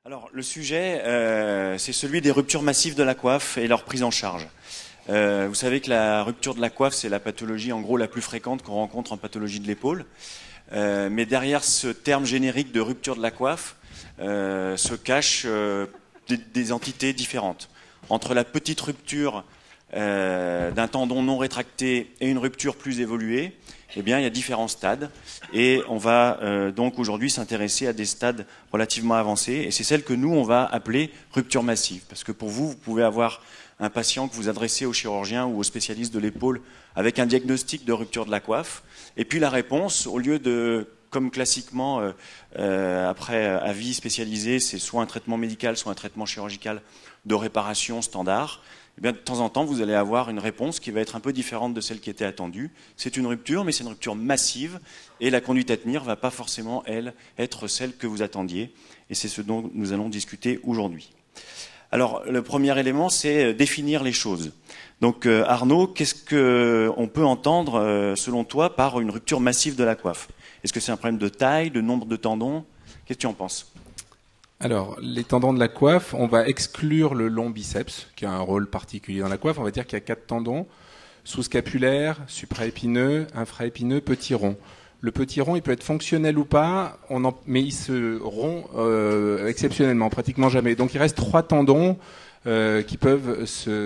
Alors, le sujet, c'est celui des ruptures massives de la coiffe et leur prise en charge. Vous savez que la rupture de la coiffe, c'est la pathologie en gros la plus fréquente qu'on rencontre en pathologie de l'épaule. Mais derrière ce terme générique de rupture de la coiffe se cachent des entités différentes. Entre la petite rupture d'un tendon non rétracté et une rupture plus évoluée, eh bien, il y a différents stades. Et on va donc aujourd'hui s'intéresser à des stades relativement avancés. Et c'est celle que nous, on va appeler rupture massive. Parce que pour vous, vous pouvez avoir un patient que vous adressez au chirurgien ou au spécialiste de l'épaule avec un diagnostic de rupture de la coiffe. Et puis la réponse, au lieu de, comme classiquement, après avis spécialisé, c'est soit un traitement médical, soit un traitement chirurgical de réparation standard, eh bien, de temps en temps, vous allez avoir une réponse qui va être un peu différente de celle qui était attendue. C'est une rupture, mais c'est une rupture massive, et la conduite à tenir ne va pas forcément, elle, être celle que vous attendiez. Et c'est ce dont nous allons discuter aujourd'hui. Alors, le premier élément, c'est définir les choses. Donc, Arnaud, qu'est-ce qu'on peut entendre, selon toi, par une rupture massive de la coiffe? Est-ce que c'est un problème de taille, de nombre de tendons? Qu'est-ce que tu en penses? Alors, les tendons de la coiffe, on va exclure le long biceps, qui a un rôle particulier dans la coiffe. On va dire qu'il y a 4 tendons, sous-scapulaire, supraépineux, infraépineux, petit rond. Le petit rond, il peut être fonctionnel ou pas, mais il se rompt exceptionnellement, pratiquement jamais. Donc il reste 3 tendons qui peuvent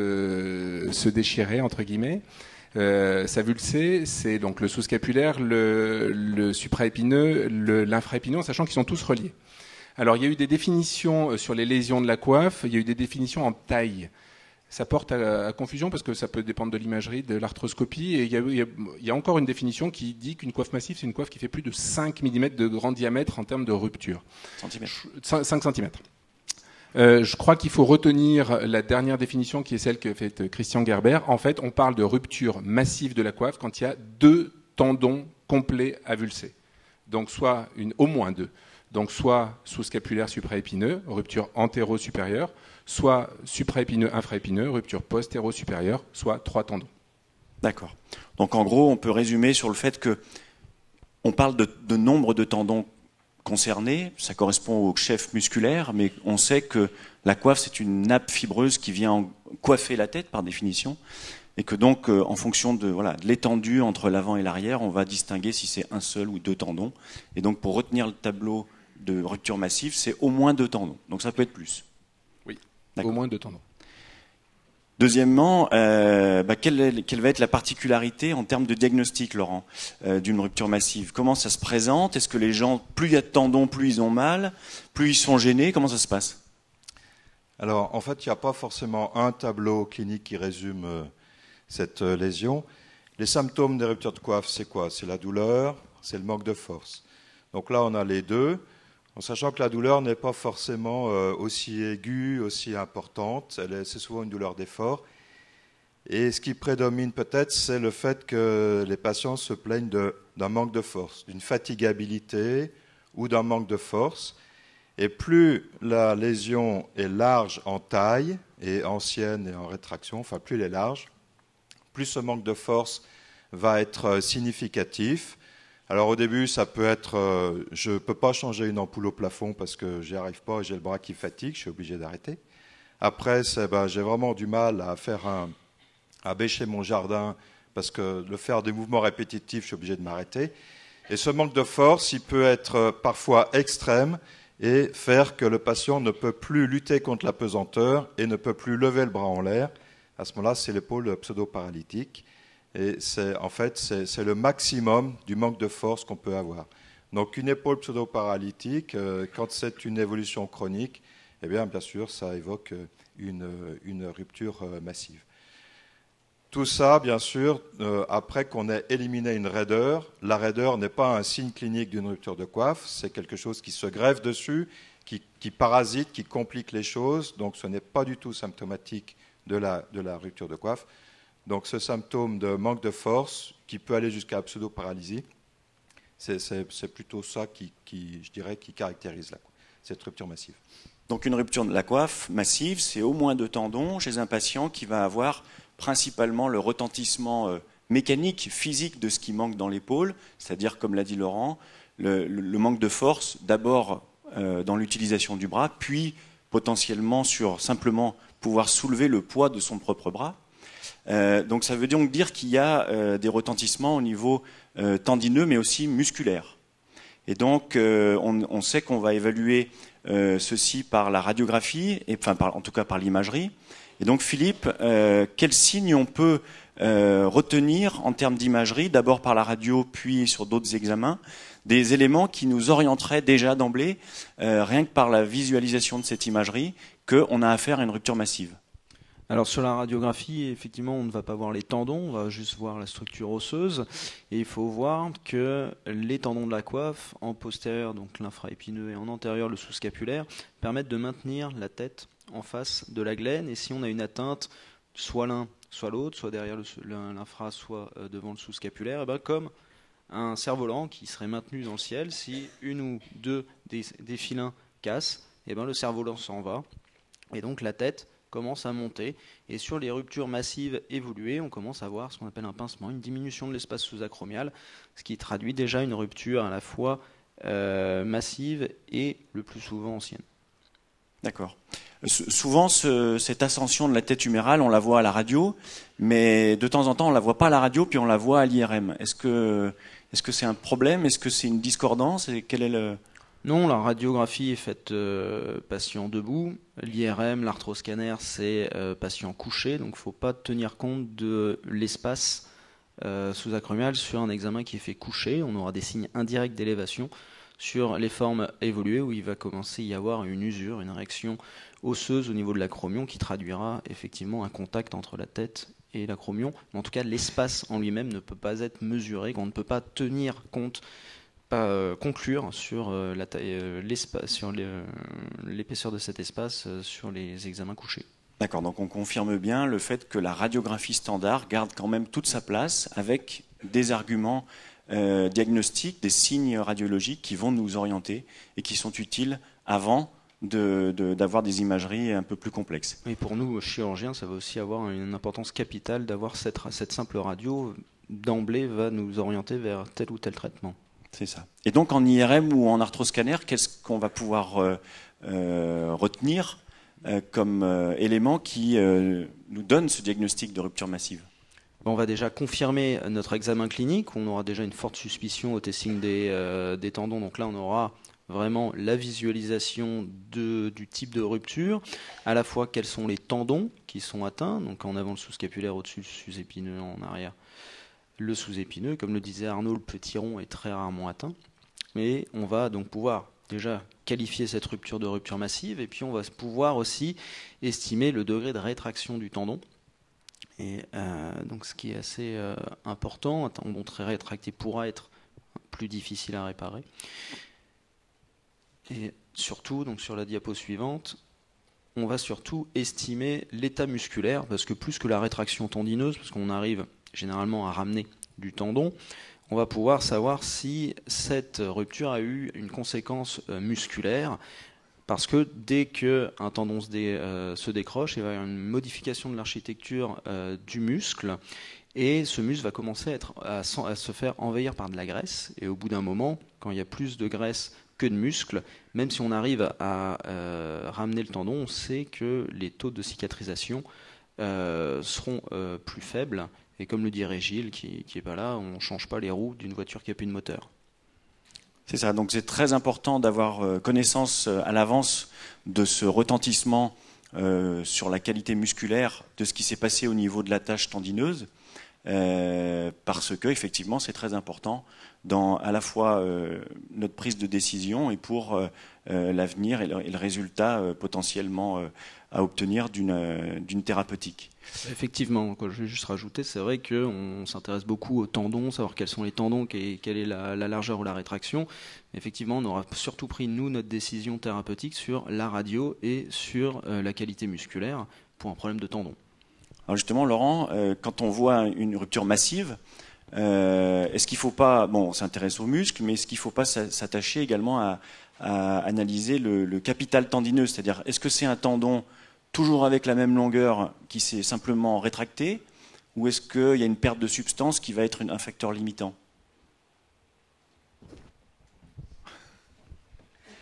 se déchirer, entre guillemets. S'avulser, c'est donc le sous-scapulaire, le supraépineux, l'infraépineux, en sachant qu'ils sont tous reliés. Alors, il y a eu des définitions sur les lésions de la coiffe, il y a eu des définitions en taille. Ça porte à confusion parce que ça peut dépendre de l'imagerie, de l'arthroscopie. Et il y a encore une définition qui dit qu'une coiffe massive, c'est une coiffe qui fait plus de 5 mm de grand diamètre en termes de rupture. 5 cm. Je crois qu'il faut retenir la dernière définition qui est celle que fait Christian Gerber. En fait, on parle de rupture massive de la coiffe quand il y a 2 tendons complets avulsés. Donc, au moins 2. Donc soit sous-scapulaire supraépineux, rupture antéro-supérieure, soit supraépineux infraépineux, rupture postéro-supérieure, soit 3 tendons. D'accord. Donc en gros, on peut résumer sur le fait que on parle de nombre de tendons concernés, ça correspond au chef musculaire, mais on sait que la coiffe, c'est une nappe fibreuse qui vient coiffer la tête par définition, et que donc en fonction de l'étendue entre l'avant et l'arrière, on va distinguer si c'est un seul ou 2 tendons. Et donc pour retenir le tableau de rupture massive, c'est au moins 2 tendons. Donc ça peut être plus. Oui, au moins 2 tendons. Deuxièmement, quelle va être la particularité en termes de diagnostic, Laurent, d'une rupture massive? Comment ça se présente? Est-ce que les gens, plus il y a de tendons, plus ils ont mal, plus ils sont gênés? Comment ça se passe? Alors, en fait, il n'y a pas forcément un tableau clinique qui résume cette lésion. Les symptômes des ruptures de coiffe, c'est quoi? C'est la douleur, c'est le manque de force. Donc là, on a les deux, en sachant que la douleur n'est pas forcément aussi aiguë, aussi importante. C'est souvent une douleur d'effort. Et ce qui prédomine peut-être, c'est le fait que les patients se plaignent d'un manque de force, d'une fatigabilité ou d'un manque de force. Et plus la lésion est large en taille et ancienne et en rétraction, enfin plus elle est large, plus ce manque de force va être significatif. Alors au début, ça peut être, je ne peux pas changer une ampoule au plafond parce que j'y arrive pas, j'ai le bras qui fatigue, je suis obligé d'arrêter. Après, j'ai vraiment du mal à bêcher mon jardin parce que le faire des mouvements répétitifs, je suis obligé de m'arrêter. Et ce manque de force, il peut être parfois extrême et faire que le patient ne peut plus lutter contre la pesanteur et ne peut plus lever le bras en l'air. À ce moment-là, c'est l'épaule pseudo-paralytique. Et c'est le maximum du manque de force qu'on peut avoir. Donc une épaule pseudo-paralytique, quand c'est une évolution chronique, eh bien sûr, ça évoque une rupture massive. Tout ça, bien sûr, après qu'on ait éliminé une raideur. La raideur n'est pas un signe clinique d'une rupture de coiffe, c'est quelque chose qui se greffe dessus, qui parasite, qui complique les choses. Donc ce n'est pas du tout symptomatique de la rupture de coiffe. Donc ce symptôme de manque de force, qui peut aller jusqu'à la pseudo-paralysie, c'est plutôt ça je dirais, qui caractérise cette rupture massive. Donc une rupture de la coiffe massive, c'est au moins 2 tendons chez un patient qui va avoir principalement le retentissement mécanique, physique de ce qui manque dans l'épaule, c'est-à-dire, comme l'a dit Laurent, le manque de force, d'abord dans l'utilisation du bras, puis potentiellement sur simplement pouvoir soulever le poids de son propre bras. Donc ça veut donc dire qu'il y a des retentissements au niveau tendineux, mais aussi musculaire. Et donc on sait qu'on va évaluer ceci par la radiographie, en tout cas par l'imagerie. Et donc Philippe, quels signes on peut retenir en termes d'imagerie, d'abord par la radio, puis sur d'autres examens, des éléments qui nous orienteraient déjà d'emblée, rien que par la visualisation de cette imagerie, qu'on a affaire à une rupture massive? Alors sur la radiographie, effectivement, on ne va pas voir les tendons, on va juste voir la structure osseuse. Et il faut voir que les tendons de la coiffe, en postérieur, donc l'infraépineux, et en antérieur, le sous-scapulaire, permettent de maintenir la tête en face de la glène. Et si on a une atteinte, soit l'un, soit l'autre, soit derrière l'infra, soit devant le sous-scapulaire, et bien comme un cerf-volant qui serait maintenu dans le ciel, si une ou deux des filins cassent, et bien le cerf-volant s'en va. Et donc la tête commence à monter, et sur les ruptures massives évoluées, on commence à voir ce qu'on appelle un pincement, une diminution de l'espace sous-acromial, ce qui traduit déjà une rupture à la fois massive et le plus souvent ancienne. D'accord. Souvent, cette ascension de la tête humérale, on la voit à la radio, mais de temps en temps, on la voit pas à la radio, puis on la voit à l'IRM. Est-ce que c'est un problème? Est-ce que c'est une discordance? Et quel est le... Non, la radiographie est faite patient debout. L'IRM, l'arthroscanner, c'est patient couché. Donc il ne faut pas tenir compte de l'espace sous-acromial sur un examen qui est fait couché. On aura des signes indirects d'élévation sur les formes évoluées où il va commencer à y avoir une usure, une réaction osseuse au niveau de l'acromion qui traduira effectivement un contact entre la tête et l'acromion. Mais en tout cas, l'espace en lui-même ne peut pas être mesuré, qu'on ne peut pas tenir compte, pas conclure sur l'épaisseur de cet espace sur les examens couchés. D'accord, donc on confirme bien le fait que la radiographie standard garde quand même toute sa place avec des arguments diagnostiques, des signes radiologiques qui vont nous orienter et qui sont utiles avant d'avoir des imageries un peu plus complexes. Et pour nous, chirurgiens, ça va aussi avoir une importance capitale d'avoir cette simple radio d'emblée va nous orienter vers tel ou tel traitement. C'est ça. Et donc en IRM ou en arthroscanner, qu'est-ce qu'on va pouvoir retenir comme élément qui nous donne ce diagnostic de rupture massive? On va déjà confirmer notre examen clinique. On aura déjà une forte suspicion au testing des tendons. Donc là, on aura vraiment la visualisation du type de rupture, à la fois quels sont les tendons qui sont atteints, donc en avant le sous-scapulaire, au-dessus le sous-épineux, en arrière le sous-épineux. Comme le disait Arnaud, le petit rond est très rarement atteint. Mais on va donc pouvoir déjà qualifier cette rupture de rupture massive, et puis on va pouvoir aussi estimer le degré de rétraction du tendon. Et donc ce qui est assez important, un tendon très rétracté pourra être plus difficile à réparer. Et surtout, donc sur la diapo suivante, on va surtout estimer l'état musculaire, parce que plus que la rétraction tendineuse, parce qu'on arrive généralement à ramener du tendon, on va pouvoir savoir si cette rupture a eu une conséquence musculaire, parce que dès qu'un tendon se décroche, il va y avoir une modification de l'architecture du muscle, et ce muscle va commencer à se faire envahir par de la graisse, et au bout d'un moment, quand il y a plus de graisse que de muscles, même si on arrive à ramener le tendon, on sait que les taux de cicatrisation seront plus faibles. Et comme le dit Régil, qui n'est pas là, on ne change pas les roues d'une voiture qui n'a plus de moteur. C'est ça, donc c'est très important d'avoir connaissance à l'avance de ce retentissement sur la qualité musculaire de ce qui s'est passé au niveau de la tâche tendineuse, parce que effectivement c'est très important dans à la fois notre prise de décision et pour l'avenir et le résultat potentiellement à obtenir d'une thérapeutique. Effectivement, je vais juste rajouter, c'est vrai qu'on s'intéresse beaucoup aux tendons, savoir quels sont les tendons, quelle est la largeur ou la rétraction. Effectivement, on aura surtout pris, nous, notre décision thérapeutique sur la radio et sur la qualité musculaire pour un problème de tendon. Alors justement, Laurent, quand on voit une rupture massive, est-ce qu'il ne faut pas, bon, on s'intéresse aux muscles, mais est-ce qu'il ne faut pas s'attacher également à analyser le capital tendineux, c'est-à-dire est-ce que c'est un tendon toujours avec la même longueur qui s'est simplement rétracté, ou est-ce qu'il y a une perte de substance qui va être un facteur limitant?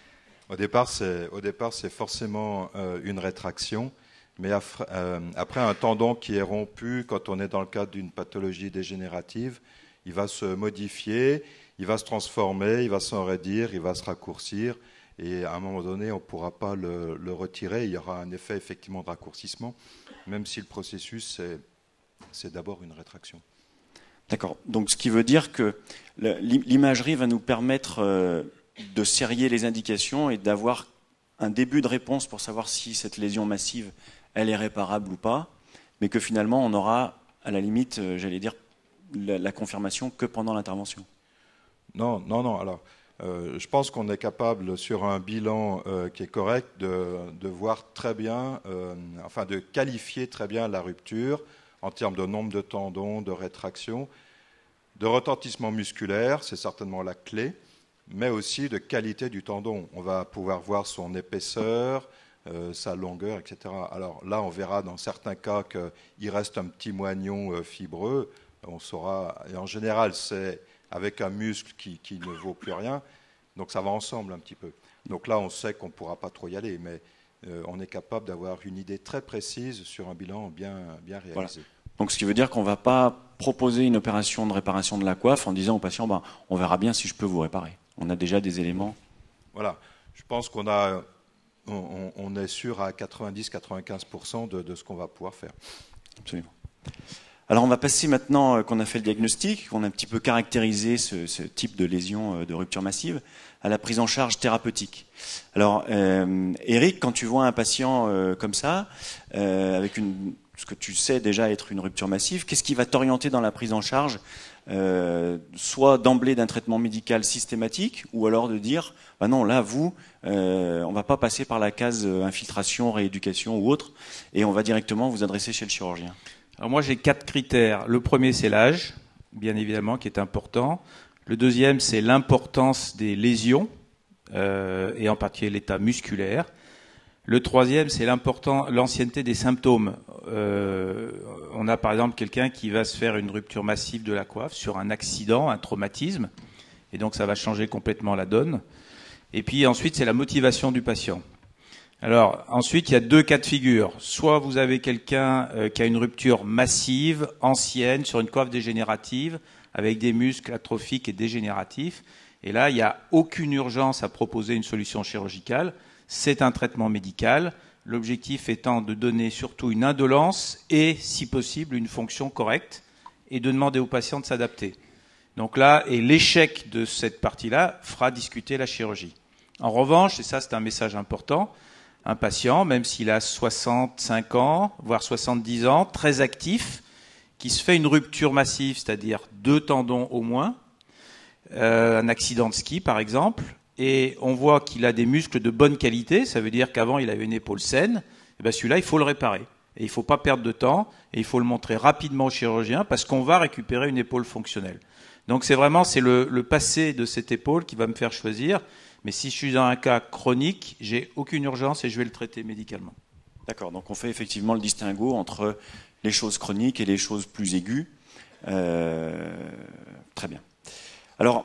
Au départ, c'est forcément une rétraction, mais après un tendon qui est rompu, quand on est dans le cadre d'une pathologie dégénérative, il va se modifier, il va se transformer, il va s'enraidir, il va se raccourcir, et à un moment donné, on ne pourra pas le retirer. Il y aura un effet effectivement de raccourcissement, même si le processus, c'est d'abord une rétraction. D'accord. Donc, ce qui veut dire que l'imagerie va nous permettre de serrer les indications et d'avoir un début de réponse pour savoir si cette lésion massive, elle est réparable ou pas, mais que finalement, on aura, à la limite, j'allais dire, la confirmation que pendant l'intervention. Non. Alors, je pense qu'on est capable, sur un bilan qui est correct, de voir très bien, enfin de qualifier très bien la rupture en termes de nombre de tendons, de rétraction, de retentissement musculaire, c'est certainement la clé, mais aussi de qualité du tendon. On va pouvoir voir son épaisseur, sa longueur, etc. Alors là, on verra dans certains cas qu'il reste un petit moignon fibreux. On saura, et en général, c'est avec un muscle qui ne vaut plus rien. Donc ça va ensemble un petit peu. Donc là, on sait qu'on ne pourra pas trop y aller, mais on est capable d'avoir une idée très précise sur un bilan bien réalisé. Voilà. Donc ce qui veut dire qu'on ne va pas proposer une opération de réparation de la coiffe en disant au patient, on verra bien si je peux vous réparer. On a déjà des éléments. Voilà. Je pense qu'on est sûr à 90-95% de ce qu'on va pouvoir faire. Absolument. Alors on va passer maintenant qu'on a fait le diagnostic, qu'on a un petit peu caractérisé ce type de lésion de rupture massive, à la prise en charge thérapeutique. Alors Eric, quand tu vois un patient comme ça, avec ce que tu sais déjà être une rupture massive, qu'est-ce qui va t'orienter dans la prise en charge, soit d'emblée d'un traitement médical systématique, ou alors de dire, non là on va pas passer par la case infiltration, rééducation ou autre, et on va directement vous adresser chez le chirurgien. Alors moi j'ai 4 critères. Le premier c'est l'âge, bien évidemment, qui est important. Le deuxième c'est l'importance des lésions, et en particulier l'état musculaire. Le troisième c'est l'ancienneté des symptômes. On a par exemple quelqu'un qui va se faire une rupture massive de la coiffe sur un accident, un traumatisme, et donc ça va changer complètement la donne. Et puis ensuite c'est la motivation du patient. Alors, ensuite, il y a 2 cas de figure. Soit vous avez quelqu'un qui a une rupture massive, ancienne, sur une coiffe dégénérative, avec des muscles atrophiques et dégénératifs. Et là, il n'y a aucune urgence à proposer une solution chirurgicale. C'est un traitement médical. L'objectif étant de donner surtout une indolence et, si possible, une fonction correcte et de demander au patient de s'adapter. Donc là, et l'échec de cette partie-là fera discuter la chirurgie. En revanche, et ça c'est un message important, un patient, même s'il a 65 ans, voire 70 ans, très actif, qui se fait une rupture massive, c'est-à-dire 2 tendons au moins, un accident de ski par exemple, et on voit qu'il a des muscles de bonne qualité, ça veut dire qu'avant il avait une épaule saine, et bien celui-là il faut le réparer. Et il ne faut pas perdre de temps, et il faut le montrer rapidement au chirurgien, parce qu'on va récupérer une épaule fonctionnelle. Donc c'est le passé de cette épaule qui va me faire choisir. Mais si je suis dans un cas chronique, j'ai aucune urgence et je vais le traiter médicalement. D'accord, donc on fait effectivement le distinguo entre les choses chroniques et les choses plus aiguës. Très bien. Alors,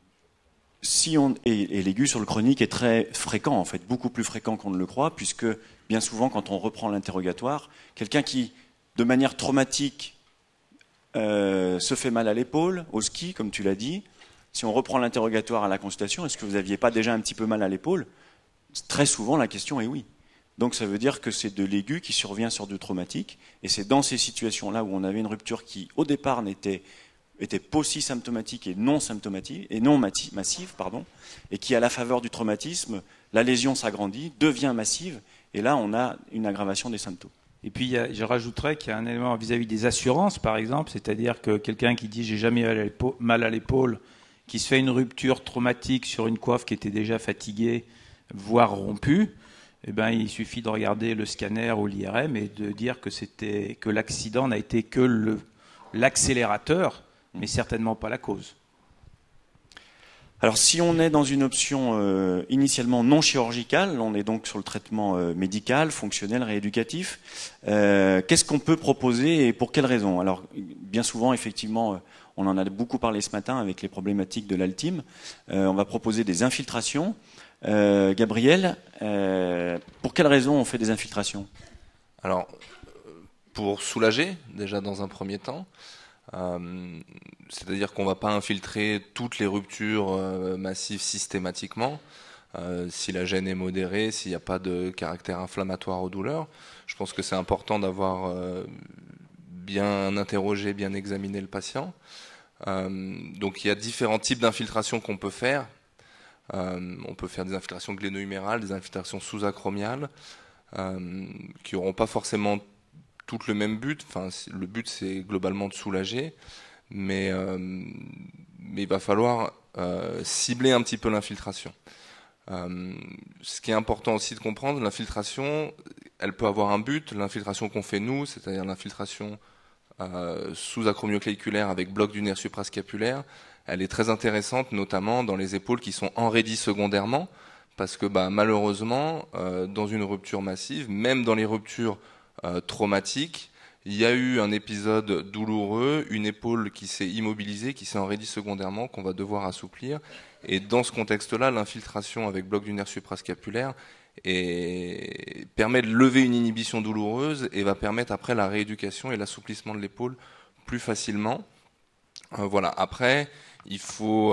et l'aigu sur le chronique est très fréquent, en fait, beaucoup plus fréquent qu'on ne le croit, puisque bien souvent, quand on reprend l'interrogatoire, quelqu'un qui, de manière traumatique, se fait mal à l'épaule, au ski, comme tu l'as dit, si on reprend l'interrogatoire à la consultation, est-ce que vous n'aviez pas déjà un petit peu mal à l'épaule? Très souvent, la question est oui. Donc ça veut dire que c'est de l'aigu qui survient sur du traumatique, et c'est dans ces situations-là où on avait une rupture qui, au départ, était pauci-symptomatique et non symptomatique, et non massive, et qui, à la faveur du traumatisme, la lésion s'agrandit, devient massive, et là, on a une aggravation des symptômes. Et puis, je rajouterais qu'il y a un élément vis-à-vis des assurances, par exemple, c'est-à-dire que quelqu'un qui dit « j'ai jamais mal à l'épaule », qui se fait une rupture traumatique sur une coiffe qui était déjà fatiguée, voire rompue, eh ben, il suffit de regarder le scanner ou l'IRM et de dire que l'accident n'a été que l'accélérateur, mais certainement pas la cause. Alors si on est dans une option initialement non chirurgicale, on est donc sur le traitement médical, fonctionnel, rééducatif, qu'est-ce qu'on peut proposer et pour quelles raisons? Alors bien souvent, effectivement, on en a beaucoup parlé ce matin avec les problématiques de l'Altime, on va proposer des infiltrations. Gabriel, pour quelle raison on fait des infiltrations? Alors, pour soulager, déjà dans un premier temps, c'est-à-dire qu'on ne va pas infiltrer toutes les ruptures massives systématiquement. Si la gêne est modérée, s'il n'y a pas de caractère inflammatoire aux douleurs, je pense que c'est important d'avoir bien interrogé, bien examiné le patient. Donc il y a différents types d'infiltrations qu'on peut faire. On peut faire des infiltrations gléno-humérales, des infiltrations sous-acromiales, qui n'auront pas forcément toutes le même but. Enfin, le but, c'est globalement de soulager, mais il va falloir cibler un petit peu l'infiltration. Ce qui est important aussi de comprendre, l'infiltration, elle peut avoir un but. L'infiltration qu'on fait nous, c'est-à-dire l'infiltration sous-acromioclaviculaire avec bloc du nerf suprascapulaire, elle est très intéressante, notamment dans les épaules qui sont enraidies secondairement, parce que malheureusement, dans une rupture massive, même dans les ruptures traumatiques, il y a eu un épisode douloureux, une épaule qui s'est immobilisée, qui s'est enraidie secondairement, qu'on va devoir assouplir. Et dans ce contexte-là, l'infiltration avec bloc du nerf suprascapulaire permet de lever une inhibition douloureuse et va permettre après la rééducation et l'assouplissement de l'épaule plus facilement. Voilà. Après, il faut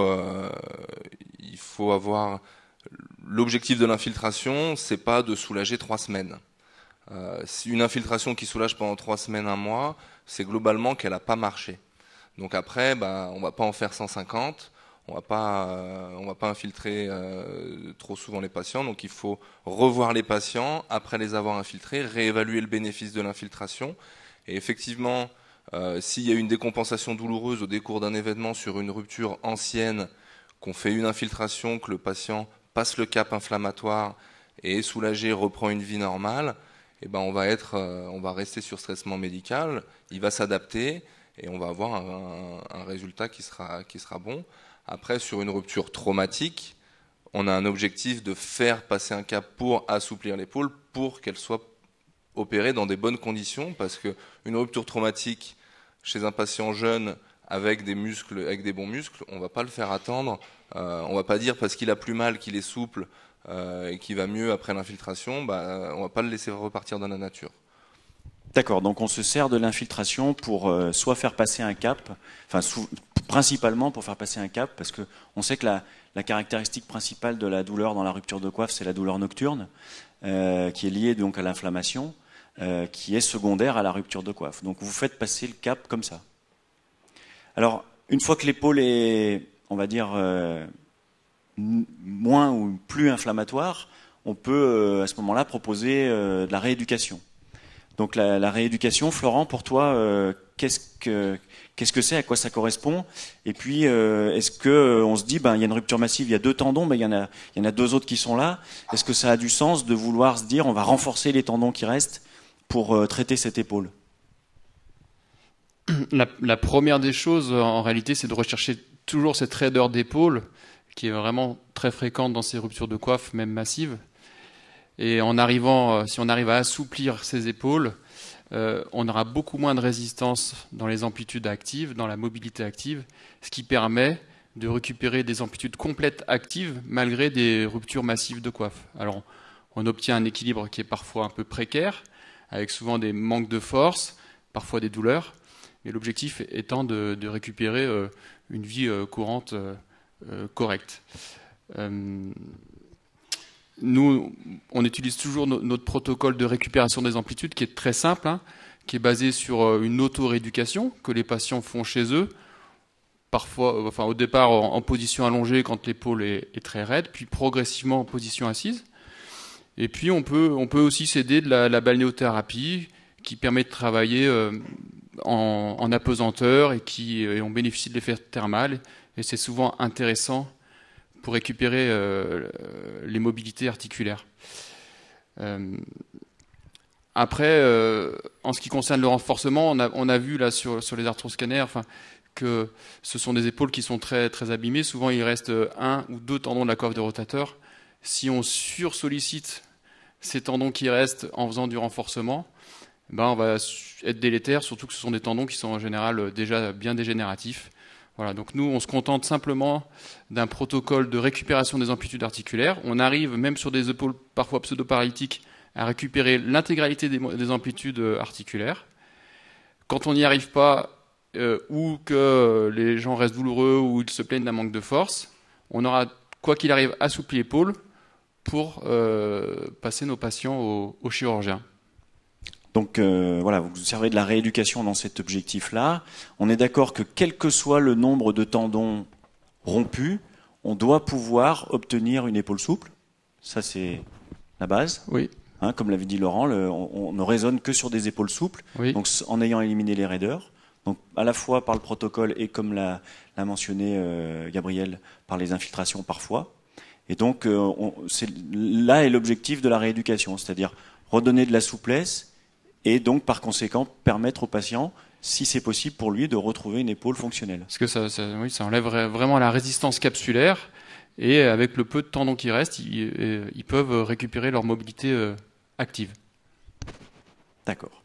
avoir l'objectif de l'infiltration, c'est pas de soulager 3 semaines. Si une infiltration qui soulage pendant 3 semaines, 1 mois, c'est globalement qu'elle n'a pas marché. Donc après, on va pas en faire 150. On va pas infiltrer trop souvent les patients, donc il faut revoir les patients après les avoir infiltrés, réévaluer le bénéfice de l'infiltration. Et effectivement, s'il y a une décompensation douloureuse au décours d'un événement sur une rupture ancienne, qu'on fait une infiltration, que le patient passe le cap inflammatoire et est soulagé, reprend une vie normale, et on va rester sur ce traitement médical, il va s'adapter et on va avoir un résultat qui sera bon. Après, sur une rupture traumatique, on a un objectif de faire passer un cap pour assouplir l'épaule, pour qu'elle soit opérée dans des bonnes conditions, parce qu'une rupture traumatique chez un patient jeune avec des muscles, avec des bons muscles, on ne va pas le faire attendre. On ne va pas dire parce qu'il a plus mal qu'il est souple et qu'il va mieux après l'infiltration, on ne va pas le laisser repartir dans la nature. D'accord, donc on se sert de l'infiltration pour soit faire passer un cap, principalement pour faire passer un cap, parce que on sait que la caractéristique principale de la douleur dans la rupture de coiffe, c'est la douleur nocturne, qui est liée donc à l'inflammation, qui est secondaire à la rupture de coiffe. Donc vous faites passer le cap comme ça. Alors, une fois que l'épaule est, on va dire, moins ou plus inflammatoire, on peut à ce moment-là proposer de la rééducation. Donc la rééducation, Florent, pour toi, qu'est-ce que c'est, à quoi ça correspond? Et puis, est-ce que on se dit, il y a une rupture massive, il y a 2 tendons, mais il y en a 2 autres qui sont là. Est-ce que ça a du sens de vouloir se dire, on va renforcer les tendons qui restent pour traiter cette épaule? La première des choses, en réalité, c'est de rechercher toujours cette raideur d'épaule, qui est vraiment très fréquente dans ces ruptures de coiffe, même massives. Et si on arrive à assouplir ces épaules, on aura beaucoup moins de résistance dans les amplitudes actives, dans la mobilité active, ce qui permet de récupérer des amplitudes complètes actives malgré des ruptures massives de coiffe. Alors, on obtient un équilibre qui est parfois un peu précaire, avec souvent des manques de force, parfois des douleurs, mais l'objectif étant de récupérer une vie courante correcte. Nous, on utilise toujours notre protocole de récupération des amplitudes qui est très simple, qui est basé sur une auto-rééducation que les patients font chez eux, parfois, au départ en position allongée quand l'épaule est très raide, puis progressivement en position assise. Et puis on peut aussi s'aider de la balnéothérapie qui permet de travailler en apesanteur et on bénéficie de l'effet thermal. Et c'est souvent intéressant pour récupérer les mobilités articulaires. Après, en ce qui concerne le renforcement, on a vu là sur les arthroscanners que ce sont des épaules qui sont très, très abîmées. Souvent, il reste 1 ou 2 tendons de la coiffe de rotateur. Si on sursollicite ces tendons qui restent en faisant du renforcement, on va être délétère, surtout que ce sont des tendons qui sont en général déjà bien dégénératifs. Voilà, donc nous, on se contente simplement d'un protocole de récupération des amplitudes articulaires. On arrive, même sur des épaules parfois pseudo-paralytiques, à récupérer l'intégralité des amplitudes articulaires. Quand on n'y arrive pas, ou que les gens restent douloureux, ou ils se plaignent d'un manque de force, on aura, quoi qu'il arrive, assoupli l'épaule pour passer nos patients au chirurgien. Donc voilà, vous servez de la rééducation dans cet objectif-là. On est d'accord que quel que soit le nombre de tendons rompus, on doit pouvoir obtenir une épaule souple. Ça, c'est la base. Oui. Hein, comme l'avait dit Laurent, on ne raisonne que sur des épaules souples, Oui. donc en ayant éliminé les raideurs. Donc à la fois par le protocole et comme l'a mentionné Gabriel, par les infiltrations parfois. Et donc là est l'objectif de la rééducation, c'est-à-dire redonner de la souplesse et donc par conséquent permettre au patient, si c'est possible pour lui, de retrouver une épaule fonctionnelle. Parce que ça enlève vraiment la résistance capsulaire, et avec le peu de tendons qui restent, ils peuvent récupérer leur mobilité active. D'accord.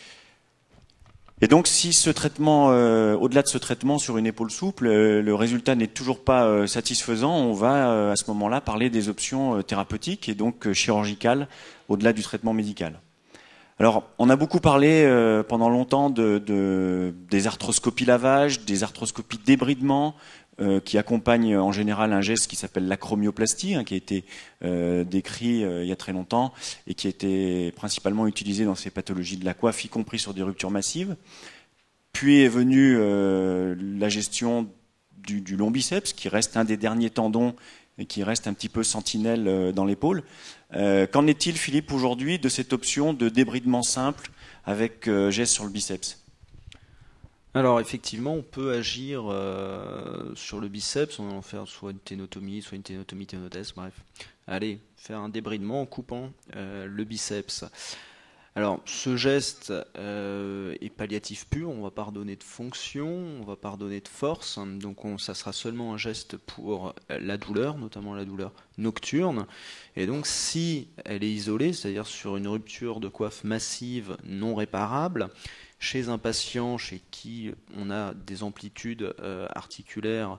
Et donc, si ce traitement, au-delà de ce traitement sur une épaule souple, le résultat n'est toujours pas satisfaisant, on va à ce moment-là parler des options thérapeutiques et donc chirurgicales au-delà du traitement médical. Alors, on a beaucoup parlé pendant longtemps des arthroscopies lavage, des arthroscopies débridement, qui accompagnent en général un geste qui s'appelle l'acromioplastie, hein, qui a été décrit il y a très longtemps et qui a été principalement utilisé dans ces pathologies de la coiffe, y compris sur des ruptures massives. Puis est venue la gestion du long biceps, qui reste un des derniers tendons et qui reste un petit peu sentinelle dans l'épaule. Qu'en est-il, Philippe, aujourd'hui de cette option de débridement simple avec geste sur le biceps ? Alors effectivement, on peut agir sur le biceps, on va faire soit une ténotomie ténotèse, bref. Allez, faire un débridement en coupant le biceps. Alors ce geste est palliatif pur, on ne va pas redonner de fonction, on ne va pas redonner de force, donc ça sera seulement un geste pour la douleur, notamment la douleur nocturne. Et donc si elle est isolée, c'est-à-dire sur une rupture de coiffe massive non réparable, chez un patient chez qui on a des amplitudes articulaires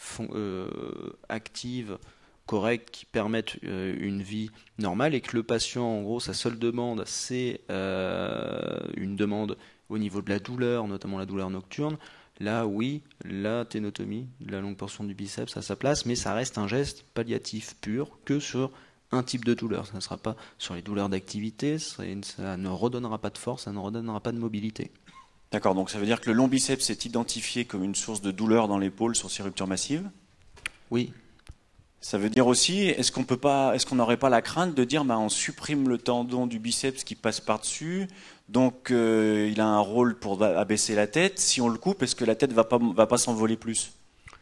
actives, correctes, qui permettent une vie normale, et que le patient, en gros, sa seule demande, c'est une demande au niveau de la douleur, notamment la douleur nocturne, là, oui, la ténotomie de la longue portion du biceps a sa place, mais ça reste un geste palliatif pur que sur un type de douleur. Ça ne sera pas sur les douleurs d'activité, ça ne redonnera pas de force, ça ne redonnera pas de mobilité. D'accord, donc ça veut dire que le long biceps est identifié comme une source de douleur dans l'épaule sur ces ruptures massives ? Oui. Ça veut dire aussi, est-ce qu'on n'aurait pas la crainte de dire, on supprime le tendon du biceps qui passe par-dessus, donc il a un rôle pour abaisser la tête. Si on le coupe, est-ce que la tête va pas s'envoler plus ?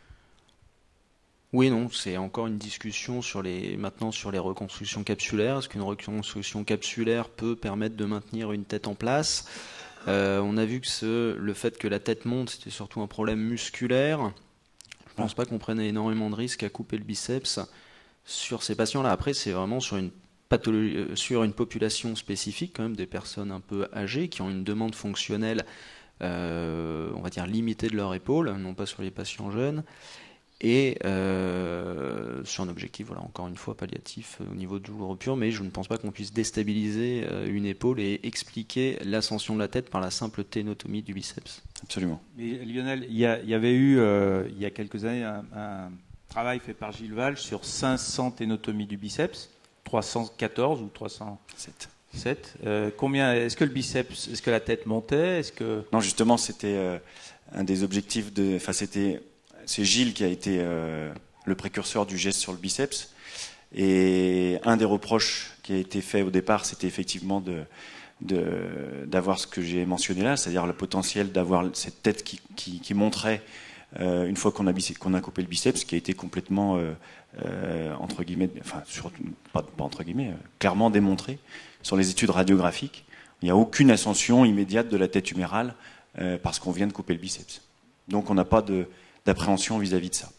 Oui, non, c'est encore une discussion maintenant sur les reconstructions capsulaires. Est-ce qu'une reconstruction capsulaire peut permettre de maintenir une tête en place ? On a vu que le fait que la tête monte, c'était surtout un problème musculaire. Je pense pas qu'on prenne énormément de risques à couper le biceps sur ces patients-là. Après, c'est vraiment sur une pathologie, sur une population spécifique, quand même, des personnes un peu âgées qui ont une demande fonctionnelle, on va dire limitée de leur épaule, non pas sur les patients jeunes. Et sur un objectif, voilà, encore une fois, palliatif au niveau de douleur pure, mais je ne pense pas qu'on puisse déstabiliser une épaule et expliquer l'ascension de la tête par la simple ténotomie du biceps. Absolument. Mais Lionel, il y avait eu, il y a quelques années, un travail fait par Gilles Valge sur 500 ténotomies du biceps, 314 ou 307. Combien, est-ce que le biceps, est-ce que la tête montait, Non, justement, c'était un des objectifs c'est Gilles qui a été le précurseur du geste sur le biceps. Et un des reproches qui a été fait au départ, c'était effectivement d'avoir ce que j'ai mentionné là, c'est-à-dire le potentiel d'avoir cette tête qui monterait une fois qu'on a coupé le biceps, qui a été complètement, entre guillemets, enfin, pas entre guillemets, clairement démontré sur les études radiographiques. Il n'y a aucune ascension immédiate de la tête humérale parce qu'on vient de couper le biceps. Donc on n'a pas d'appréhension vis-à-vis de ça.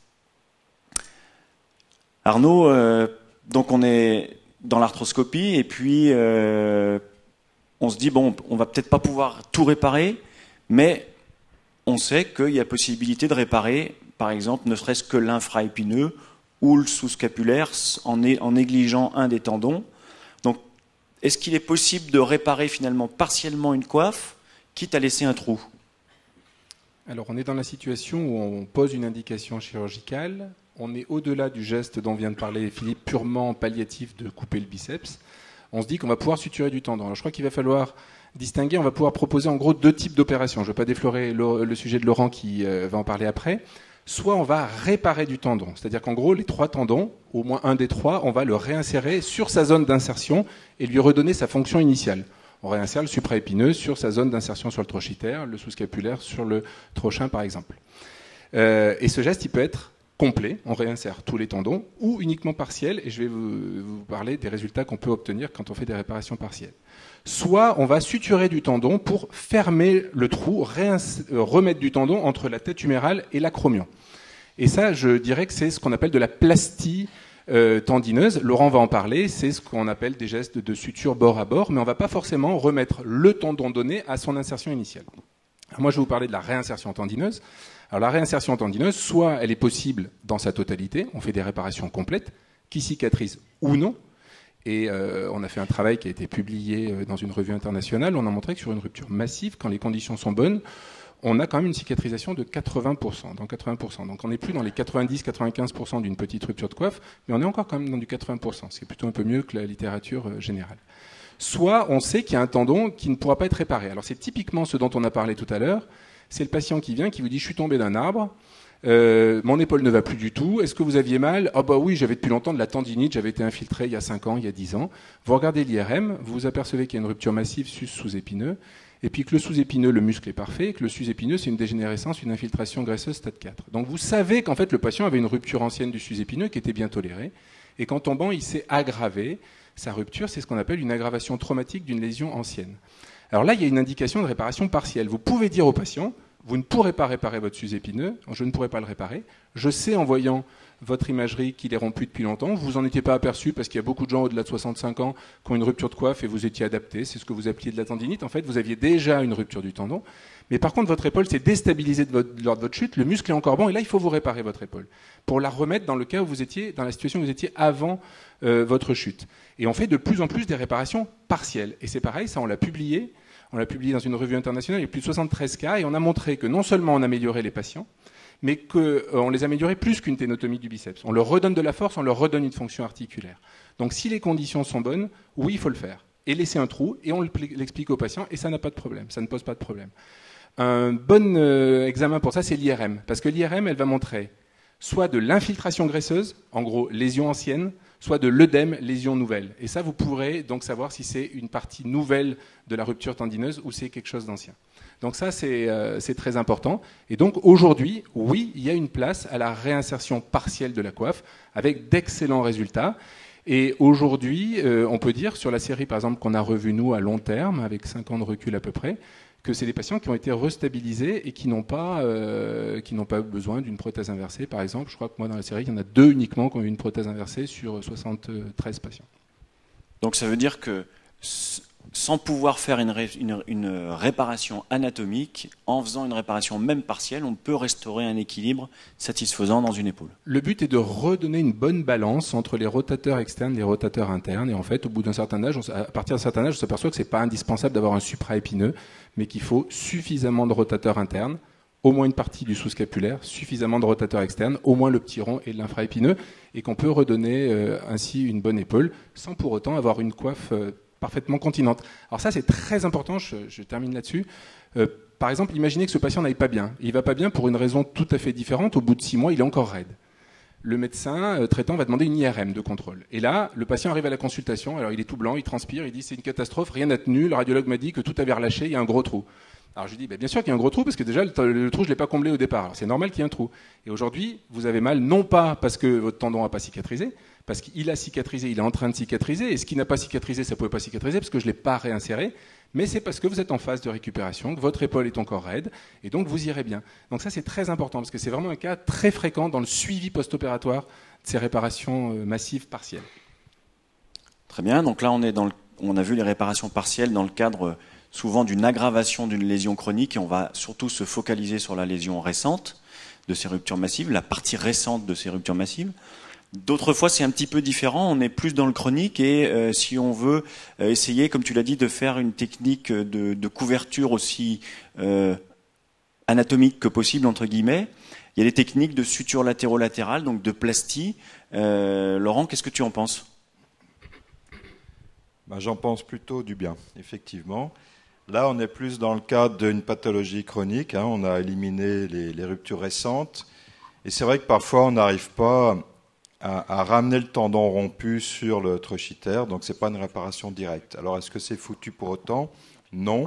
Arnaud, donc on est dans l'arthroscopie et puis on se dit on va peut-être pas pouvoir tout réparer, mais on sait qu'il y a possibilité de réparer par exemple, ne serait-ce que l'infraépineux ou le sous-scapulaire en négligeant un des tendons. Donc, est-ce qu'il est possible de réparer finalement partiellement une coiffe, quitte à laisser un trou? Alors, on est dans la situation où on pose une indication chirurgicale. On est au-delà du geste dont vient de parler Philippe, purement palliatif de couper le biceps. On se dit qu'on va pouvoir suturer du tendon. Alors, je crois qu'il va falloir distinguer, on va pouvoir proposer en gros 2 types d'opérations. Je ne vais pas déflorer le sujet de Laurent qui va en parler après. Soit on va réparer du tendon, c'est-à-dire qu'en gros, les 3 tendons, au moins un des 3, on va le réinsérer sur sa zone d'insertion et lui redonner sa fonction initiale. On réinsère le supraépineux sur sa zone d'insertion sur le trochitaire, le sous-scapulaire sur le trochin par exemple. Et ce geste, il peut être complet, on réinsère tous les tendons, ou uniquement partiel, et je vais vous parler des résultats qu'on peut obtenir quand on fait des réparations partielles. Soit on va suturer du tendon pour fermer le trou, remettre du tendon entre la tête humérale et l'acromion. Et ça, je dirais que c'est ce qu'on appelle de la plastie tendineuse. Laurent va en parler, c'est ce qu'on appelle des gestes de suture bord à bord, mais on ne va pas forcément remettre le tendon donné à son insertion initiale. Alors moi, je vais vous parler de la réinsertion tendineuse. Alors la réinsertion tendineuse, soit elle est possible dans sa totalité, on fait des réparations complètes, qui cicatrisent ou non. Et on a fait un travail qui a été publié dans une revue internationale. On a montré que sur une rupture massive, quand les conditions sont bonnes, on a quand même une cicatrisation de 80%, dans 80%. Donc on n'est plus dans les 90-95% d'une petite rupture de coiffe, mais on est encore quand même dans du 80%, ce qui est plutôt un peu mieux que la littérature générale. Soit on sait qu'il y a un tendon qui ne pourra pas être réparé. Alors c'est typiquement ce dont on a parlé tout à l'heure. C'est le patient qui vient, qui vous dit « je suis tombé d'un arbre ». Mon épaule ne va plus du tout. Est-ce que vous aviez mal? Ah bah oui, j'avais depuis longtemps de la tendinite, j'avais été infiltré il y a 5 ans, il y a 10 ans. Vous regardez l'IRM, vous vous apercevez qu'il y a une rupture massive sus-sous-épineux, et puis que le sous-épineux, le muscle est parfait, et que le sus-épineux, c'est une dégénérescence, une infiltration graisseuse stade 4. Donc vous savez qu'en fait le patient avait une rupture ancienne du sus-épineux qui était bien tolérée, et qu'en tombant, il s'est aggravé. Sa rupture, c'est ce qu'on appelle une aggravation traumatique d'une lésion ancienne. Alors là, il y a une indication de réparation partielle. Vous pouvez dire au patient, vous ne pourrez pas réparer votre sus-épineux, je ne pourrai pas le réparer. Je sais en voyant votre imagerie qu'il est rompu depuis longtemps. Vous en étiez pas aperçu parce qu'il y a beaucoup de gens au-delà de 65 ans qui ont une rupture de coiffe et vous étiez adapté. C'est ce que vous appeliez de la tendinite. En fait, vous aviez déjà une rupture du tendon. Mais par contre, votre épaule s'est déstabilisée lors de votre chute. Le muscle est encore bon et là, il faut vous réparer votre épaule pour la remettre dans le cas où vous étiez, dans la situation où vous étiez avant votre chute. Et on fait de plus en plus des réparations partielles. Et c'est pareil, ça on l'a publié. On l'a publié dans une revue internationale, il y a plus de 73 cas, et on a montré que non seulement on améliorait les patients, mais qu'on les améliorait plus qu'une ténotomie du biceps. On leur redonne de la force, on leur redonne une fonction articulaire. Donc si les conditions sont bonnes, oui, il faut le faire. Et laisser un trou, et on l'explique aux patients, et ça n'a pas de problème, ça ne pose pas de problème. Un bon examen pour ça, c'est l'IRM, parce que l'IRM, elle va montrer soit de l'infiltration graisseuse, en gros lésion ancienne, soit de l'œdème, lésion nouvelle. Et ça, vous pourrez donc savoir si c'est une partie nouvelle de la rupture tendineuse ou c'est quelque chose d'ancien. Donc ça, c'est très important. Et donc aujourd'hui, oui, il y a une place à la réinsertion partielle de la coiffe avec d'excellents résultats. Et aujourd'hui, on peut dire, sur la série par exemple qu'on a revue nous à long terme, avec 5 ans de recul à peu près, que c'est des patients qui ont été restabilisés et qui n'ont pas besoin d'une prothèse inversée. Par exemple, je crois que moi dans la série, il y en a 2 uniquement qui ont eu une prothèse inversée sur 73 patients. Donc ça veut dire que sans pouvoir faire une réparation anatomique, en faisant une réparation même partielle, on peut restaurer un équilibre satisfaisant dans une épaule. Le but est de redonner une bonne balance entre les rotateurs externes et les rotateurs internes. Et en fait, au bout d'un certain âge, à partir d'un certain âge, on s'aperçoit que ce n'est pas indispensable d'avoir un supraépineux, mais qu'il faut suffisamment de rotateurs internes, au moins une partie du sous-scapulaire, suffisamment de rotateurs externes, au moins le petit rond et l'infraépineux, et qu'on peut redonner ainsi une bonne épaule, sans pour autant avoir une coiffe parfaitement continente. Alors ça, c'est très important, je termine là-dessus. Par exemple, imaginez que ce patient n'aille pas bien. Il ne va pas bien pour une raison tout à fait différente. Au bout de 6 mois, il est encore raide. Le médecin traitant va demander une IRM de contrôle. Et là, le patient arrive à la consultation, alors il est tout blanc, il transpire, il dit c'est une catastrophe, rien n'a tenu, le radiologue m'a dit que tout avait relâché, il y a un gros trou. Alors je lui dis, bien sûr qu'il y a un gros trou, parce que déjà le trou, je ne l'ai pas comblé au départ. Alors c'est normal qu'il y ait un trou. Et aujourd'hui, vous avez mal, non pas parce que votre tendon n'a pas cicatrisé, parce qu'il a cicatrisé, il est en train de cicatriser, et ce qui n'a pas cicatrisé, ça ne pouvait pas cicatriser, parce que je ne l'ai pas réinséré, mais c'est parce que vous êtes en phase de récupération, que votre épaule est encore raide, et donc vous irez bien. Donc ça, c'est très important, parce que c'est vraiment un cas très fréquent dans le suivi post-opératoire de ces réparations massives partielles. Très bien, donc là on a vu les réparations partielles dans le cadre souvent d'une aggravation d'une lésion chronique, et on va surtout se focaliser sur la lésion récente. de ces ruptures massives, la partie récente de ces ruptures massives. D'autres fois, c'est un petit peu différent. On est plus dans le chronique et si on veut essayer, comme tu l'as dit, de faire une technique de couverture aussi anatomique que possible, entre guillemets, il y a des techniques de suture latérale, donc de plastie. Laurent, qu'est-ce que tu en penses ? J'en pense plutôt du bien, effectivement. Là, on est plus dans le cadre d'une pathologie chronique. On a éliminé les ruptures récentes. Et c'est vrai que parfois, on n'arrive pas à ramener le tendon rompu sur le trochiter, donc c'est pas une réparation directe. Alors est-ce que c'est foutu pour autant ? Non.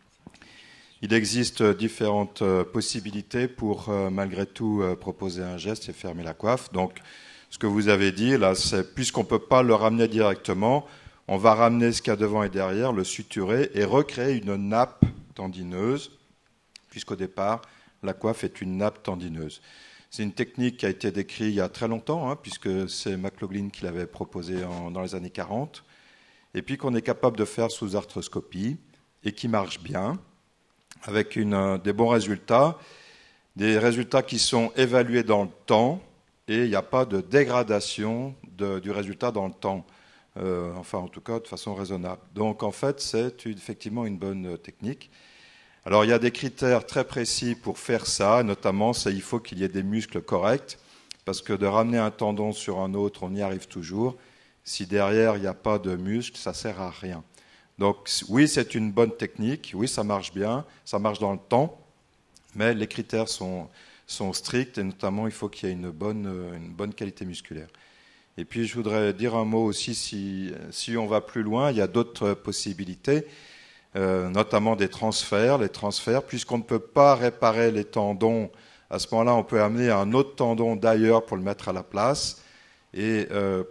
Il existe différentes possibilités pour malgré tout proposer un geste et fermer la coiffe. Donc ce que vous avez dit là, c'est puisqu'on peut pas le ramener directement, on va ramener ce qu'il y a devant et derrière, le suturer et recréer une nappe tendineuse, puisqu'au départ la coiffe est une nappe tendineuse. C'est une technique qui a été décrite il y a très longtemps, puisque c'est McLaughlin qui l'avait proposé dans les années 40, et puis qu'on est capable de faire sous arthroscopie, et qui marche bien, avec des bons résultats, des résultats qui sont évalués dans le temps, et il n'y a pas de dégradation du résultat dans le temps, enfin en tout cas de façon raisonnable. Donc en fait, c'est effectivement une bonne technique. Alors, il y a des critères très précis pour faire ça, notamment, il faut qu'il y ait des muscles corrects, parce que de ramener un tendon sur un autre, on y arrive toujours. Si derrière, il n'y a pas de muscles, ça ne sert à rien. Donc, oui, c'est une bonne technique, oui, ça marche bien, ça marche dans le temps, mais les critères sont stricts, et notamment, il faut qu'il y ait une bonne qualité musculaire. Et puis, je voudrais dire un mot aussi, si on va plus loin, il y a d'autres possibilités. Notamment des transferts. Les transferts, puisqu'on ne peut pas réparer les tendons, à ce moment-là, on peut amener un autre tendon d'ailleurs pour le mettre à la place. Et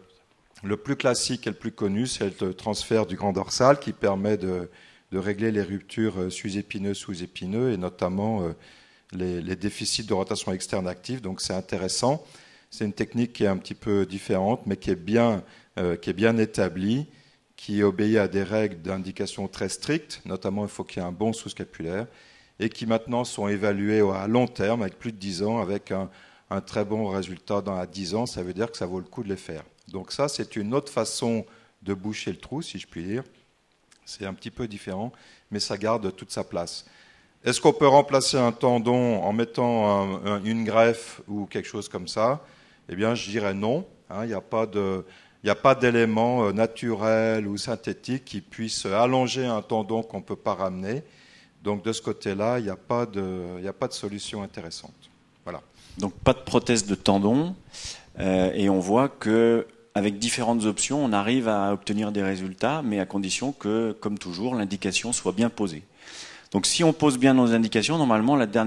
le plus classique et le plus connu, c'est le transfert du grand dorsal qui permet de régler les ruptures sus-épineux, sous-épineux, et notamment les déficits de rotation externe active. Donc c'est intéressant. C'est une technique qui est un petit peu différente, mais qui est bien établie, qui obéit à des règles d'indication très strictes, notamment il faut qu'il y ait un bon sous-scapulaire, et qui maintenant sont évaluées à long terme, avec plus de 10 ans, avec un très bon résultat à 10 ans, ça veut dire que ça vaut le coup de les faire. Donc ça, c'est une autre façon de boucher le trou, si je puis dire. C'est un petit peu différent, mais ça garde toute sa place. Est-ce qu'on peut remplacer un tendon en mettant une greffe ou quelque chose comme ça ? Eh bien, je dirais non. Il n'y a pas d'élément naturel ou synthétique qui puisse allonger un tendon qu'on ne peut pas ramener. Donc de ce côté-là, il n'y a pas de solution intéressante. Voilà. Donc pas de prothèse de tendon. Et on voit qu'avec différentes options, on arrive à obtenir des résultats, mais à condition que, comme toujours, l'indication soit bien posée. Donc si on pose bien nos indications, normalement, le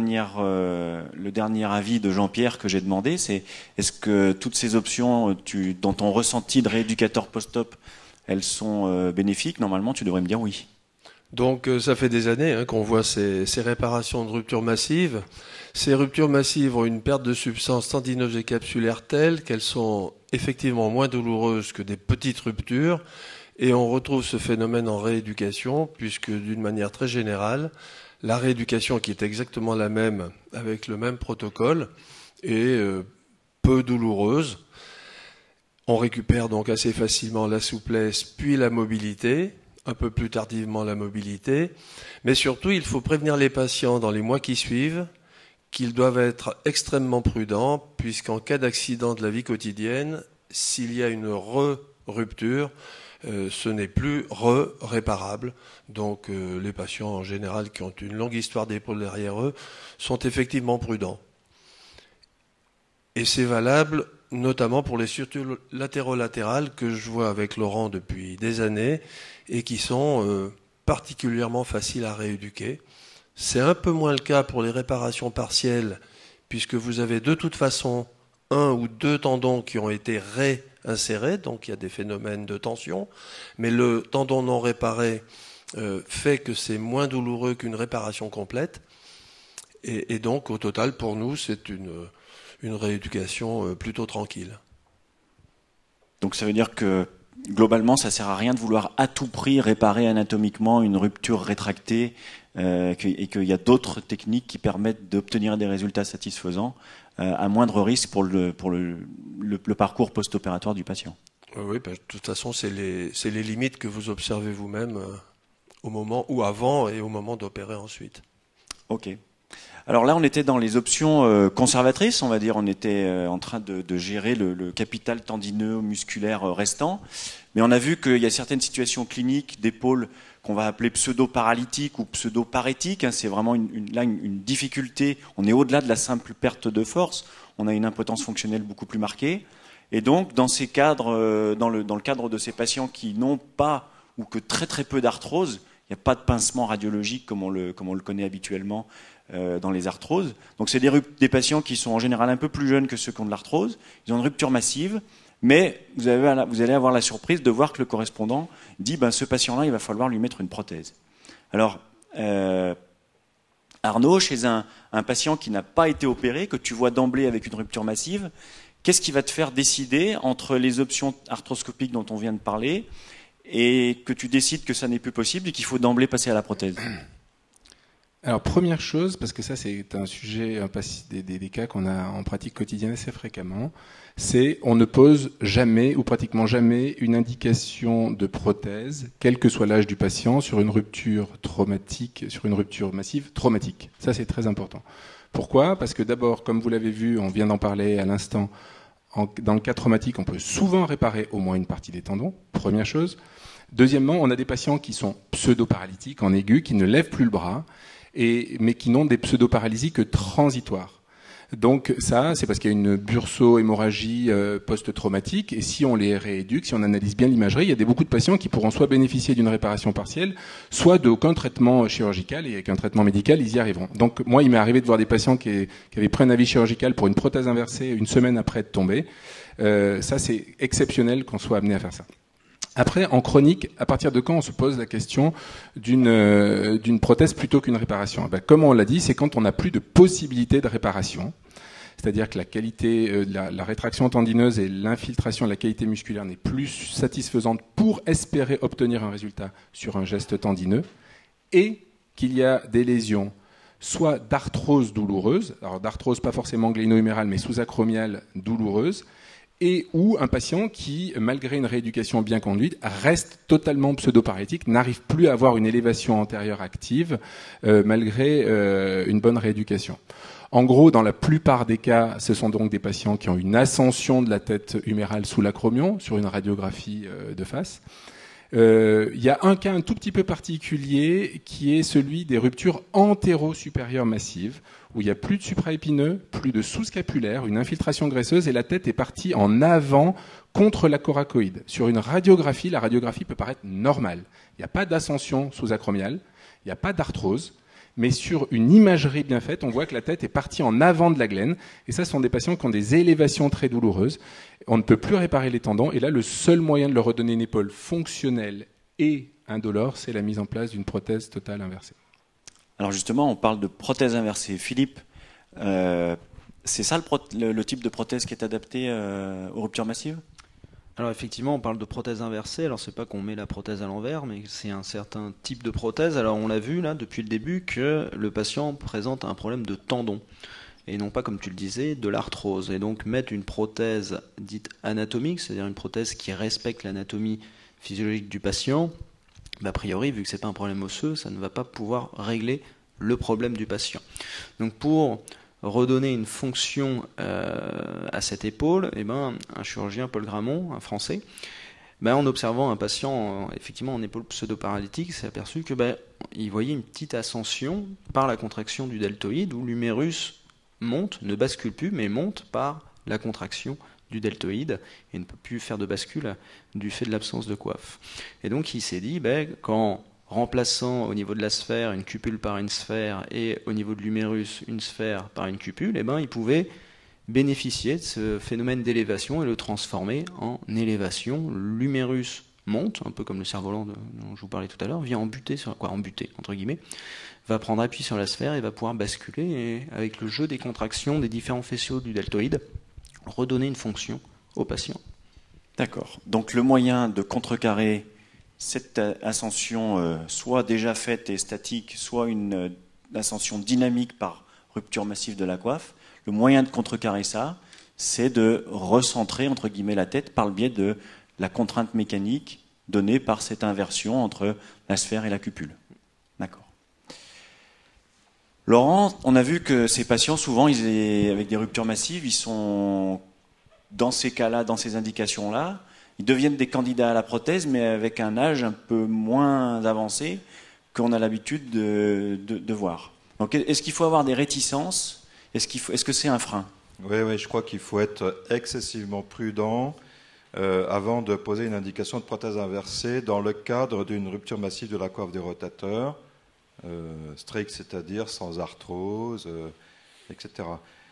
dernier avis de Jean-Pierre que j'ai demandé, c'est est-ce que toutes ces options, dans ton ressenti de rééducateur post-op, elles sont bénéfiques ? Normalement, tu devrais me dire oui. Donc ça fait des années qu'on voit ces réparations de ruptures massives. Ces ruptures massives ont une perte de substance tendineuse et capsulaire telle qu'elles sont effectivement moins douloureuses que des petites ruptures. Et on retrouve ce phénomène en rééducation, puisque d'une manière très générale, la rééducation qui est exactement la même, avec le même protocole, est peu douloureuse. On récupère donc assez facilement la souplesse, puis la mobilité, un peu plus tardivement la mobilité. Mais surtout, il faut prévenir les patients dans les mois qui suivent qu'ils doivent être extrêmement prudents, puisqu'en cas d'accident de la vie quotidienne, s'il y a une rupture, ce n'est plus réparable. Donc les patients en général qui ont une longue histoire d'épaule derrière eux sont effectivement prudents. Et c'est valable notamment pour les sutures latérales que je vois avec Laurent depuis des années et qui sont particulièrement faciles à rééduquer. C'est un peu moins le cas pour les réparations partielles, puisque vous avez de toute façon un ou deux tendons qui ont été réinsérés, donc il y a des phénomènes de tension, mais le tendon non réparé fait que c'est moins douloureux qu'une réparation complète, et donc au total pour nous c'est une rééducation plutôt tranquille. Donc ça veut dire que globalement, ça sert à rien de vouloir à tout prix réparer anatomiquement une rupture rétractée et qu'il y a d'autres techniques qui permettent d'obtenir des résultats satisfaisants à moindre risque pour le parcours post-opératoire du patient. Oui, de toute façon, c'est les limites que vous observez vous-même au moment ou avant et au moment d'opérer ensuite. Ok. Alors là, on était dans les options conservatrices, on va dire. On était en train de gérer le capital tendineux musculaire restant. Mais on a vu qu'il y a certaines situations cliniques d'épaule qu'on va appeler pseudo-paralytiques ou pseudo-parétiques. Hein. C'est vraiment une difficulté. On est au-delà de la simple perte de force. On a une impotence fonctionnelle beaucoup plus marquée. Et donc, dans ces cadres, dans le cadre de ces patients qui n'ont pas ou que très très peu d'arthrose, il n'y a pas de pincement radiologique comme on le connaît habituellement dans les arthroses. Donc c'est des patients qui sont en général un peu plus jeunes que ceux qui ont de l'arthrose. Ils ont une rupture massive, mais vous allez avoir la surprise de voir que le correspondant dit ce patient-là, il va falloir lui mettre une prothèse. Alors, Arnaud, chez un patient qui n'a pas été opéré, que tu vois d'emblée avec une rupture massive, qu'est-ce qui va te faire décider entre les options arthroscopiques dont on vient de parler et que tu décides que ça n'est plus possible et qu'il faut d'emblée passer à la prothèse? Alors, première chose, parce que ça c'est un sujet, des cas qu'on a en pratique quotidienne assez fréquemment, c'est on ne pose jamais ou pratiquement jamais une indication de prothèse, quel que soit l'âge du patient, sur une rupture traumatique, sur une rupture massive traumatique. Ça c'est très important. Pourquoi ? Parce que d'abord, comme vous l'avez vu, on vient d'en parler à l'instant, dans le cas traumatique, on peut souvent réparer au moins une partie des tendons, première chose. Deuxièmement, on a des patients qui sont pseudo-paralytiques en aigu, qui ne lèvent plus le bras, mais qui n'ont des pseudo-paralysies que transitoires. Donc ça, c'est parce qu'il y a une burso-hémorragie post-traumatique, et si on les rééduque, si on analyse bien l'imagerie, il y a beaucoup de patients qui pourront soit bénéficier d'une réparation partielle, soit d'aucun traitement chirurgical, et avec un traitement médical, ils y arriveront. Donc moi, il m'est arrivé de voir des patients qui avaient pris un avis chirurgical pour une prothèse inversée une semaine après être tombés. Ça, c'est exceptionnel qu'on soit amené à faire ça. Après, en chronique, à partir de quand on se pose la question d'une prothèse plutôt qu'une réparation ? Comme on l'a dit, c'est quand on n'a plus de possibilité de réparation. C'est-à-dire que la qualité, la rétraction tendineuse et l'infiltration de la qualité musculaire n'est plus satisfaisante pour espérer obtenir un résultat sur un geste tendineux, et qu'il y a des lésions, soit d'arthrose douloureuse, alors d'arthrose pas forcément gléno-humérale, mais sous-acromiale douloureuse, et ou un patient qui, malgré une rééducation bien conduite, reste totalement pseudo-paralytique, n'arrive plus à avoir une élévation antérieure active, malgré une bonne rééducation. En gros, dans la plupart des cas, ce sont donc des patients qui ont une ascension de la tête humérale sous l'acromion, sur une radiographie de face. Il y a un cas un tout petit peu particulier qui est celui des ruptures antéro-supérieures massives, où il n'y a plus de supraépineux, plus de sous-scapulaire, une infiltration graisseuse, et la tête est partie en avant contre la coracoïde. Sur une radiographie, la radiographie peut paraître normale. Il n'y a pas d'ascension sous-acromiale, il n'y a pas d'arthrose, mais sur une imagerie bien faite, on voit que la tête est partie en avant de la glène, et ça, ce sont des patients qui ont des élévations très douloureuses. On ne peut plus réparer les tendons, et là, le seul moyen de leur redonner une épaule fonctionnelle et indolore, c'est la mise en place d'une prothèse totale inversée. Alors justement, on parle de prothèse inversée. Philippe, c'est ça le type de prothèse qui est adapté aux ruptures massives ? Alors effectivement, on parle de prothèse inversée. Alors c'est pas qu'on met la prothèse à l'envers, mais c'est un certain type de prothèse. Alors on l'a vu là depuis le début que le patient présente un problème de tendon, et non pas, comme tu le disais, de l'arthrose. Et donc mettre une prothèse dite anatomique, c'est-à-dire une prothèse qui respecte l'anatomie physiologique du patient, a priori, vu que c'est pas un problème osseux, ça ne va pas pouvoir régler le problème du patient. Donc pour redonner une fonction à cette épaule, un chirurgien, Paul Gramont, un Français, en observant un patient effectivement en épaule pseudo-paralytique, s'est aperçu que il voyait une petite ascension par la contraction du deltoïde, où l'humérus monte, ne bascule plus, mais monte par la contraction du deltoïde, et ne peut plus faire de bascule du fait de l'absence de coiffe. Et donc il s'est dit qu'en remplaçant au niveau de la sphère une cupule par une sphère, et au niveau de l'humérus une sphère par une cupule, il pouvait bénéficier de ce phénomène d'élévation et le transformer en élévation. L'humérus monte, un peu comme le cerf-volant dont je vous parlais tout à l'heure, vient embuter entre guillemets, va prendre appui sur la sphère et va pouvoir basculer, et avec le jeu des contractions des différents faisceaux du deltoïde, redonner une fonction au patient. D'accord. Donc le moyen de contrecarrer cette ascension soit déjà faite et statique, soit une ascension dynamique par rupture massive de la coiffe, le moyen de contrecarrer ça, c'est de recentrer entre guillemets la tête par le biais de la contrainte mécanique donnée par cette inversion entre la sphère et la cupule. D'accord. Laurent, on a vu que ces patients, souvent, avec des ruptures massives, ils sont dans ces cas-là, dans ces indications-là, ils deviennent des candidats à la prothèse, mais avec un âge un peu moins avancé qu'on a l'habitude de voir. Donc, est-ce qu'il faut avoir des réticences ? Est-ce que c'est un frein ? Oui, je crois qu'il faut être excessivement prudent avant de poser une indication de prothèse inversée dans le cadre d'une rupture massive de la coiffe des rotateurs, stricte, c'est-à-dire sans arthrose, etc.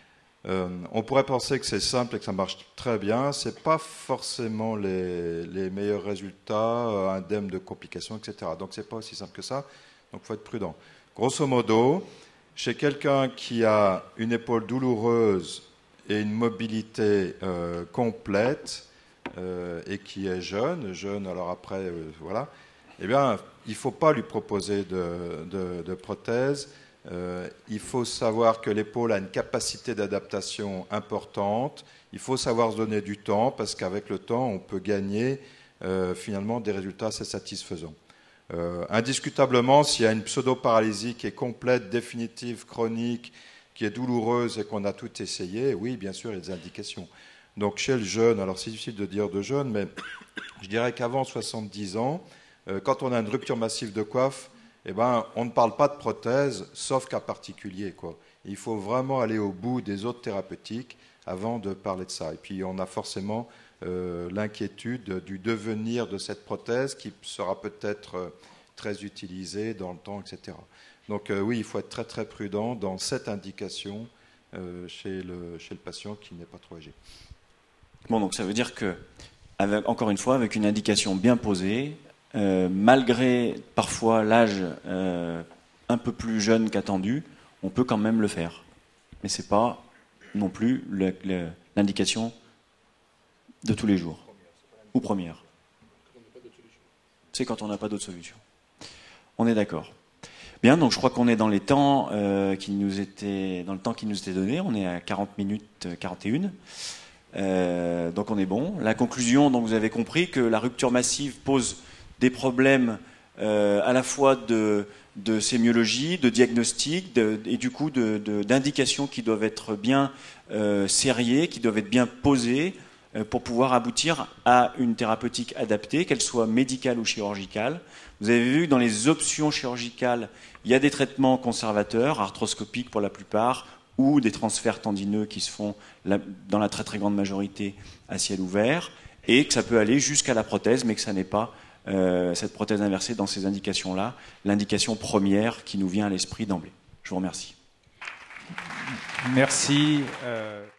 On pourrait penser que c'est simple et que ça marche très bien. Ce n'est pas forcément les meilleurs résultats, indemnes de complications, etc. Donc ce n'est pas aussi simple que ça. Donc il faut être prudent. Grosso modo, chez quelqu'un qui a une épaule douloureuse et une mobilité complète et qui est jeune, alors après, voilà, eh bien, il ne faut pas lui proposer de prothèse. Il faut savoir que l'épaule a une capacité d'adaptation importante. Il faut savoir se donner du temps parce qu'avec le temps, on peut gagner finalement des résultats assez satisfaisants. Indiscutablement, s'il y a une pseudo-paralysie qui est complète, définitive, chronique, qui est douloureuse et qu'on a tout essayé, oui, bien sûr, il y a des indications. Donc chez le jeune, alors c'est difficile de dire de jeune, mais je dirais qu'avant 70 ans, quand on a une rupture massive de coiffe, eh ben, on ne parle pas de prothèse, sauf cas particulier, quoi. Il faut vraiment aller au bout des autres thérapeutiques avant de parler de ça. Et puis on a forcément l'inquiétude du devenir de cette prothèse qui sera peut-être très utilisée dans le temps, etc. Donc oui, il faut être très très prudent dans cette indication chez le patient qui n'est pas trop âgé. Bon, donc ça veut dire que, encore une fois, avec une indication bien posée, malgré parfois l'âge un peu plus jeune qu'attendu, on peut quand même le faire. Mais ce n'est pas non plus l'indication de tous les jours. Ou première. C'est quand on n'a pas d'autre solution. On est d'accord. Bien, donc je crois qu'on est dans les temps qui nous étaient donné. On est à 40 minutes 41. Donc on est bon. La conclusion, donc vous avez compris que la rupture massive pose des problèmes à la fois de sémiologie, de diagnostic et du coup d'indications qui doivent être bien serrées, qui doivent être bien posées pour pouvoir aboutir à une thérapeutique adaptée, qu'elle soit médicale ou chirurgicale. Vous avez vu que dans les options chirurgicales, il y a des traitements conservateurs, arthroscopiques pour la plupart, ou des transferts tendineux qui se font dans la très très grande majorité à ciel ouvert, et que ça peut aller jusqu'à la prothèse, mais que ça n'est pas cette prothèse inversée dans ces indications-là, l'indication première qui nous vient à l'esprit d'emblée. Je vous remercie. Merci.